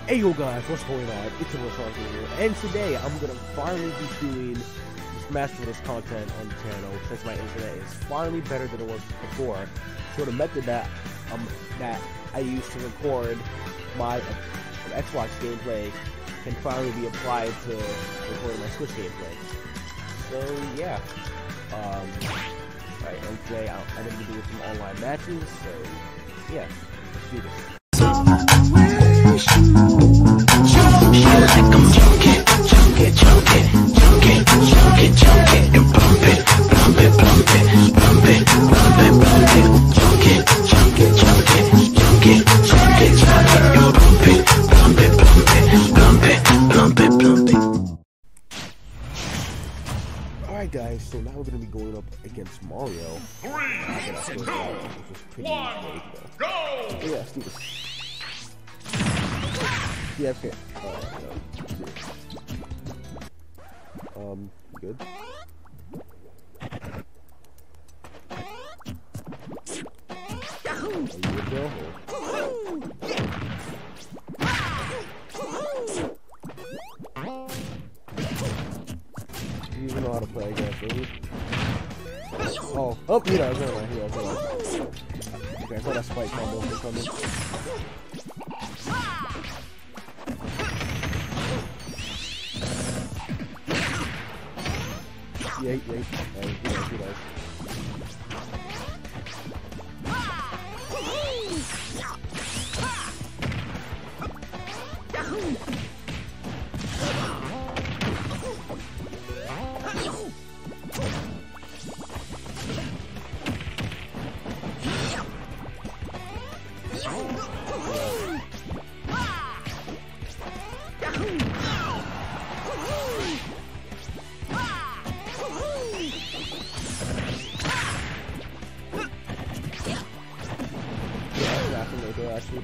Hey yo guys, what's going on? It's your Roshan here, and today I'm gonna finally be doing Smash Bros. Content on the channel since my internet is finally better than it was before. So the method that I used to record my Xbox gameplay can finally be applied to recording my Switch gameplay. So yeah, alright, and today I'm gonna be doing some online matches. So yeah, let's do this. Alright guys, so now we're going to be going up against Mario. 3, 2, 1, go! Yeah, let's do this. Yeah, okay. Good. Are you good, Bill? Do you even know how to play against me? Oh, he does, never mind, he does. Okay, I saw that spike combo coming. Yeah, he does. Actually.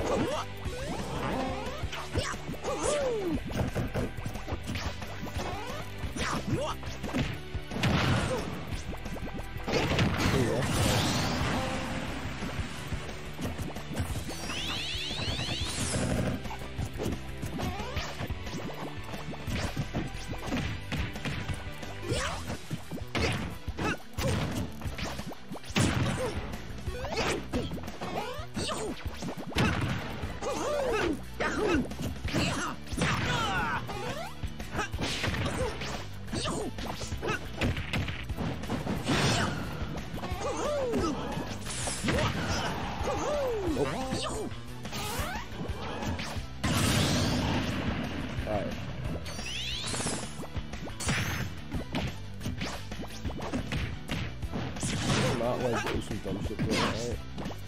Not like do some dumb shit there, right?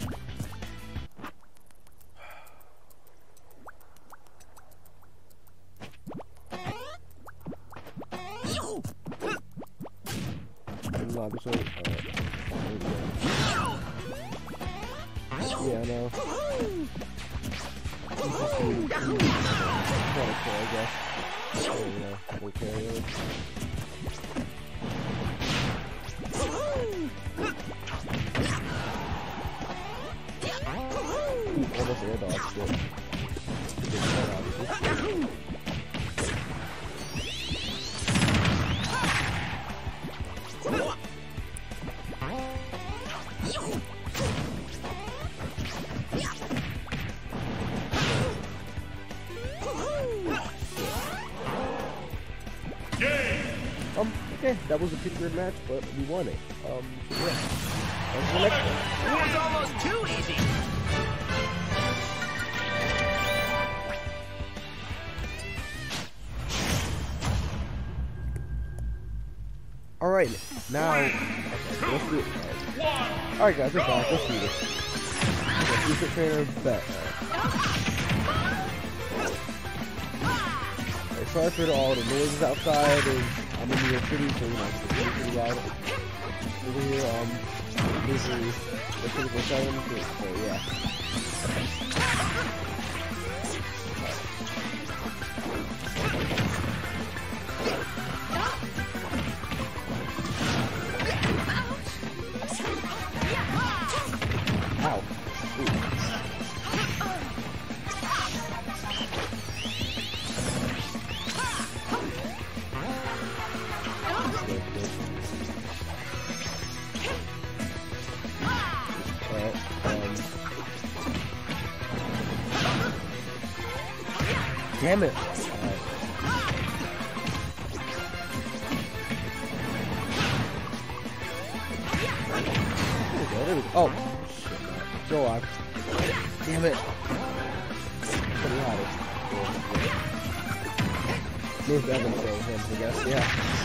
Yeah, I know. I guess. So, you know, we'll carry it. Almost air dodged it. Okay, that was a pretty good match, but we won it. Yeah. On to the next one. It was almost too easy. Alright, now let's do it. Alright guys, we're back. Let's do this. Secret Trainer bet. Alright, sorry for all the noises outside. I'm in New York City, so you know it's pretty loud. Over here, usually the physical settings, so yeah. Ow. Ooh. Damn it. There we go. Oh, shit. Go on. Damn it. But he had it. Move Evan for him, I guess. Yeah.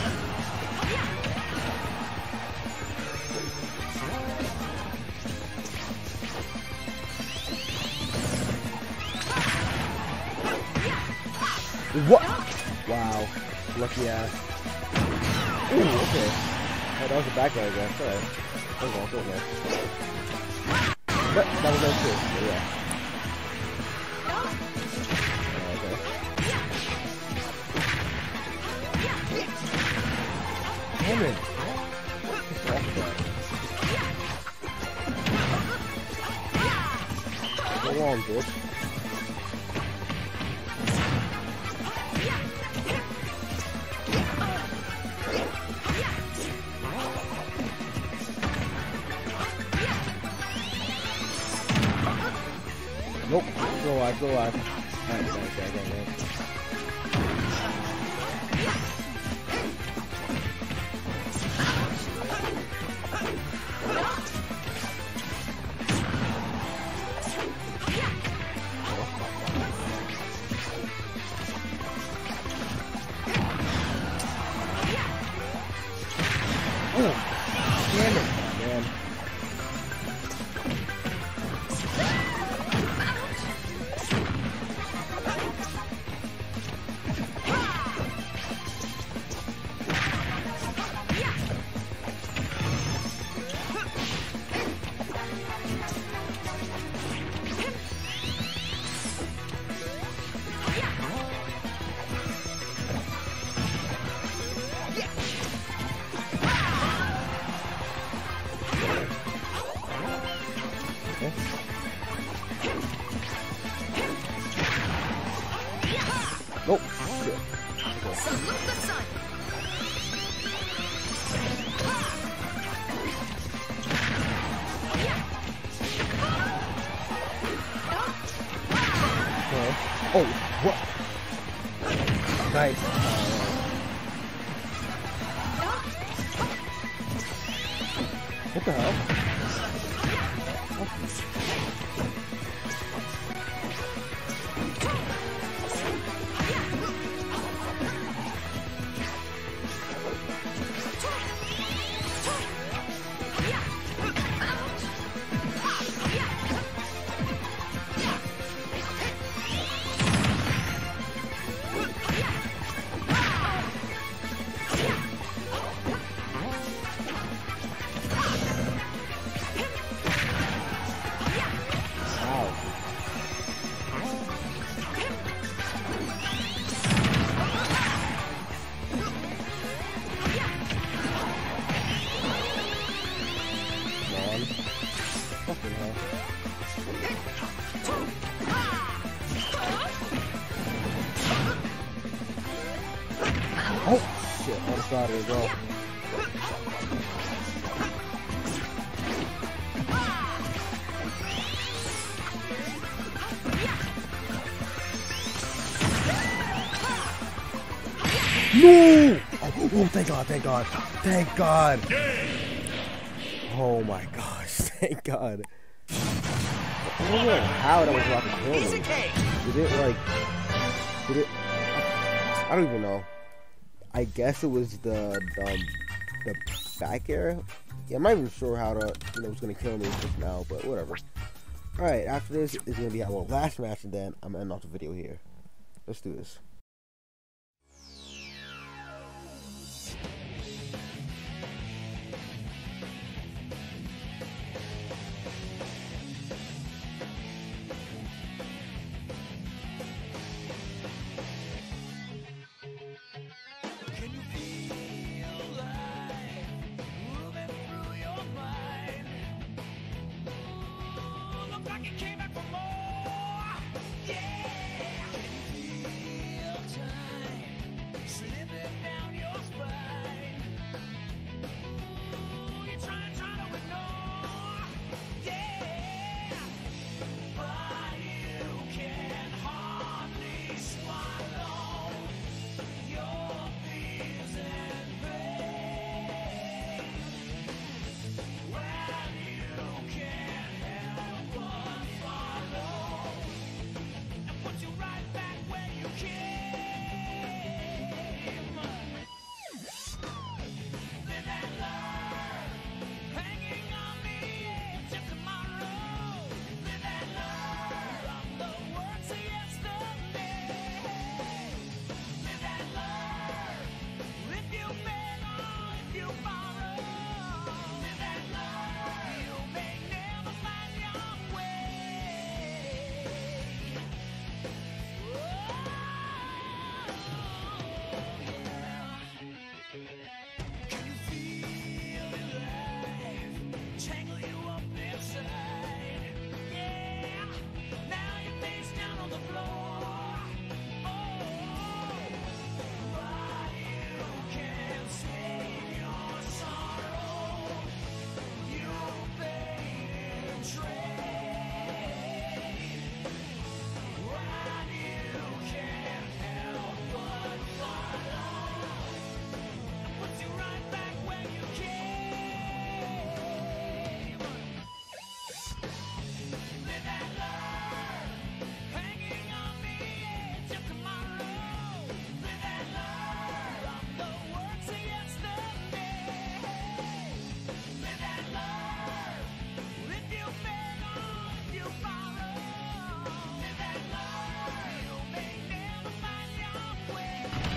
What? Wow. Lucky ass. Ooh, okay. Oh, that was a back guy, I guess. Alright. That was okay. But that was no too. Yeah. Okay. Damn it. Go on, bitch. Nope. Go alive, go alive. Alright, nice. Oh, damn it, man. Nope. Shit. Okay. Salute the sun. Okay. Oh, what? Nice. What the hell? Fucking hell. Oh shit, on the side as well. No! Oh, thank God, thank God, thank God. Oh my gosh, thank God. I don't know how that was about to kill me. Did it, I don't even know. I guess it was the back air. Yeah, I'm not even sure how to, was gonna kill me just now, but whatever. Alright, after this is gonna be our last match, and then I'm gonna end off the video here. Let's do this.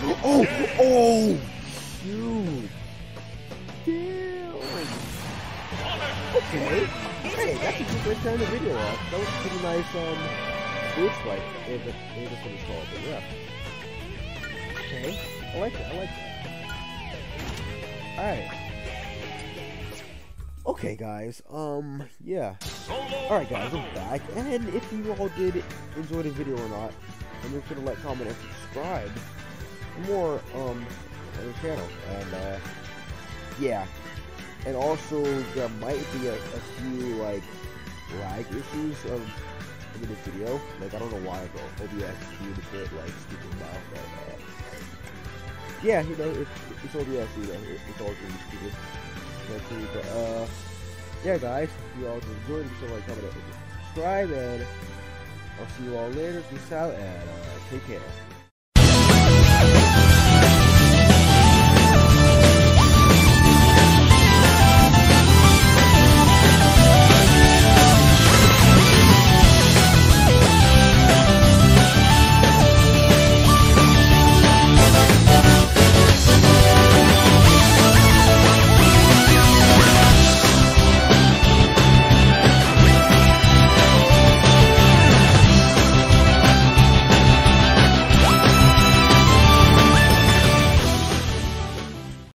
Oh! Shoot! Damn! Okay. Hey, that's a good way to end the video off. That was a pretty nice, food strike. If that's what it's called, but yeah. Okay. I like that. Alright. Okay, guys. Yeah. Alright, guys, I'm back. And if you all did enjoy the video or not, make sure to like, comment, and subscribe for more, on the channel. And, yeah. And also, there might be a few, like, lag issues in this video. Like, I don't know why, but OBS is being a bit, like, stupid now. But, yeah, you know, it's OBS, you know, it's all going to be stupid. But, yeah, guys, if you all enjoyed, make sure to like, comment, and subscribe, and I'll see you all later. Peace out, and, take care.